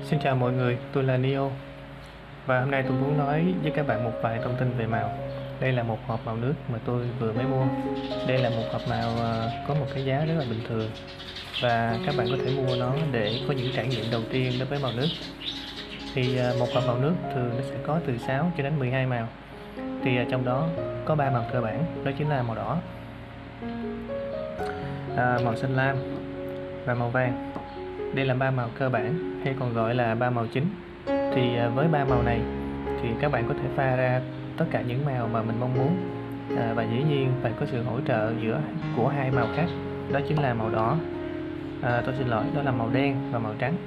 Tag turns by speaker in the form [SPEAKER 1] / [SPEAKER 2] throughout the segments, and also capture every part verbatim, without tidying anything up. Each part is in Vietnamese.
[SPEAKER 1] Xin chào mọi người, tôi là Neo và hôm nay tôi muốn nói với các bạn một vài thông tin về màu. Đây là một hộp màu nước mà tôi vừa mới mua. Đây là một hộp màu ờ, có một cái giá rất là bình thường và các bạn có thể mua nó để có những trải nghiệm đầu tiên đối với màu nước. Thì ờ, một hộp màu nước thường nó sẽ có từ sáu cho đến mười hai màu. Thì ờ, trong đó có ba màu cơ bản, đó chính là màu đỏ, à, màu xanh lam và màu vàng. Đây là ba màu cơ bản hay còn gọi là ba màu chính. Thì à, với ba màu này thì các bạn có thể pha ra tất cả những màu mà mình mong muốn, à, và dĩ nhiên phải có sự hỗ trợ giữa của hai màu khác, đó chính là màu đỏ, à, tôi xin lỗi, đó là màu đen và màu trắng.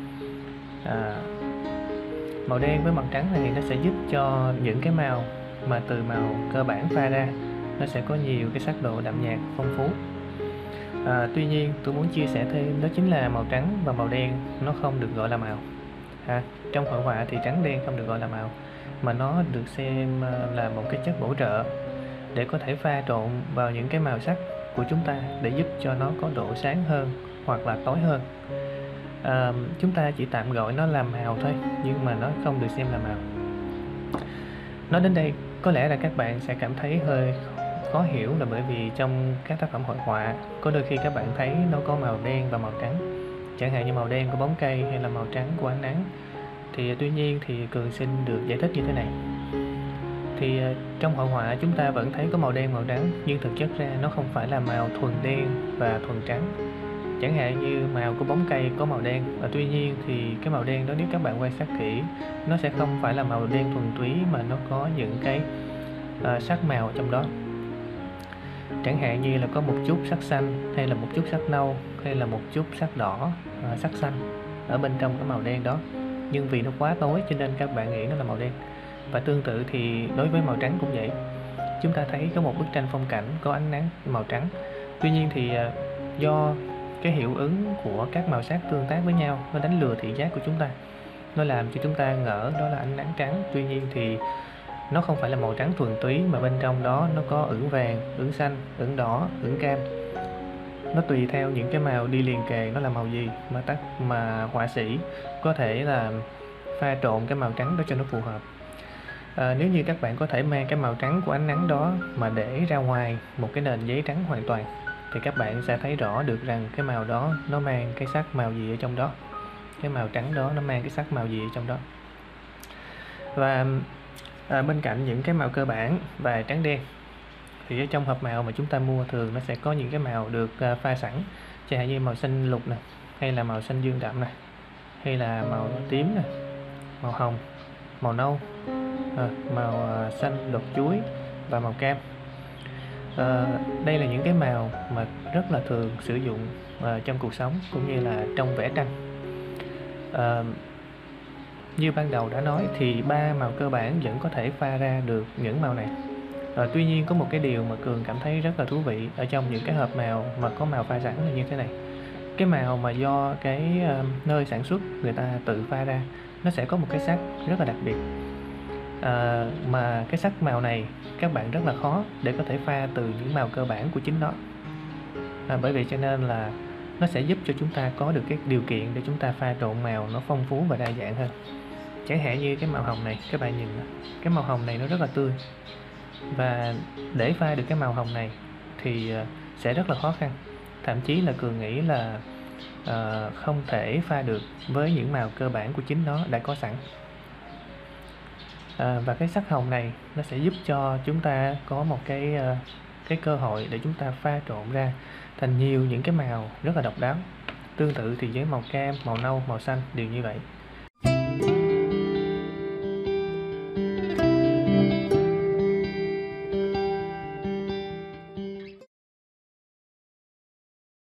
[SPEAKER 1] à, Màu đen với màu trắng này nó sẽ giúp cho những cái màu mà từ màu cơ bản pha ra nó sẽ có nhiều cái sắc độ đậm nhạt phong phú. À, tuy nhiên tôi muốn chia sẻ thêm đó chính là màu trắng và màu đen nó không được gọi là màu. À, trong hội họa thì trắng đen không được gọi là màu, mà nó được xem là một cái chất bổ trợ để có thể pha trộn vào những cái màu sắc của chúng ta để giúp cho nó có độ sáng hơn hoặc là tối hơn. À, chúng ta chỉ tạm gọi nó là màu thôi, nhưng mà nó không được xem là màu. Nói đến đây có lẽ là các bạn sẽ cảm thấy hơi khó hiểu, là bởi vì trong các tác phẩm hội họa có đôi khi các bạn thấy nó có màu đen và màu trắng, chẳng hạn như màu đen của bóng cây hay là màu trắng của ánh nắng. Thì tuy nhiên thì Cường xin được giải thích như thế này. Thì trong hội họa chúng ta vẫn thấy có màu đen màu trắng, nhưng thực chất ra nó không phải là màu thuần đen và thuần trắng. Chẳng hạn như màu của bóng cây có màu đen, và tuy nhiên thì cái màu đen đó nếu các bạn quan sát kỹ nó sẽ không phải là màu đen thuần túy, mà nó có những cái uh, sắc màu trong đó. Chẳng hạn như là có một chút sắc xanh, hay là một chút sắc nâu, hay là một chút sắc đỏ, uh, sắc xanh ở bên trong cái màu đen đó. Nhưng vì nó quá tối cho nên các bạn nghĩ nó là màu đen. Và tương tự thì đối với màu trắng cũng vậy. Chúng ta thấy có một bức tranh phong cảnh có ánh nắng màu trắng, tuy nhiên thì uh, do cái hiệu ứng của các màu sắc tương tác với nhau, nó đánh lừa thị giác của chúng ta, nó làm cho chúng ta ngỡ đó là ánh nắng trắng. Tuy nhiên thì nó không phải là màu trắng thuần túy, mà bên trong đó nó có ửng vàng, ửng xanh, ửng đỏ, ửng cam. Nó tùy theo những cái màu đi liền kề nó là màu gì mà tác mà họa sĩ có thể là pha trộn cái màu trắng đó cho nó phù hợp. À, nếu như các bạn có thể mang cái màu trắng của ánh nắng đó mà để ra ngoài một cái nền giấy trắng hoàn toàn, thì các bạn sẽ thấy rõ được rằng cái màu đó nó mang cái sắc màu gì ở trong đó, cái màu trắng đó nó mang cái sắc màu gì ở trong đó. Và à, bên cạnh những cái màu cơ bản và trắng đen thì ở trong hộp màu mà chúng ta mua thường nó sẽ có những cái màu được à, pha sẵn, chẳng hạn như màu xanh lục này, hay là màu xanh dương đậm này, hay là màu tím này, màu hồng, màu nâu, à, màu à, xanh đột chuối và màu cam. À, đây là những cái màu mà rất là thường sử dụng à, trong cuộc sống cũng như là trong vẽ tranh. À, như ban đầu đã nói thì ba màu cơ bản vẫn có thể pha ra được những màu này. À, tuy nhiên có một cái điều mà Cường cảm thấy rất là thú vị ở trong những cái hộp màu mà có màu pha sẵn là như thế này. Cái màu mà do cái uh, nơi sản xuất người ta tự pha ra, nó sẽ có một cái sắc rất là đặc biệt. À, mà cái sắc màu này các bạn rất là khó để có thể pha từ những màu cơ bản của chính nó. À, bởi vậy cho nên là nó sẽ giúp cho chúng ta có được cái điều kiện để chúng ta pha trộn màu nó phong phú và đa dạng hơn. Chẳng hạn như cái màu hồng này, các bạn nhìn cái màu hồng này nó rất là tươi, và để pha được cái màu hồng này thì sẽ rất là khó khăn. Thậm chí là Cường nghĩ là uh, không thể pha được với những màu cơ bản của chính nó đã có sẵn. À, và cái sắc hồng này nó sẽ giúp cho chúng ta có một cái uh, cái cơ hội để chúng ta pha trộn ra thành nhiều những cái màu rất là độc đáo. Tương tự thì với màu cam, màu nâu, màu xanh đều như vậy.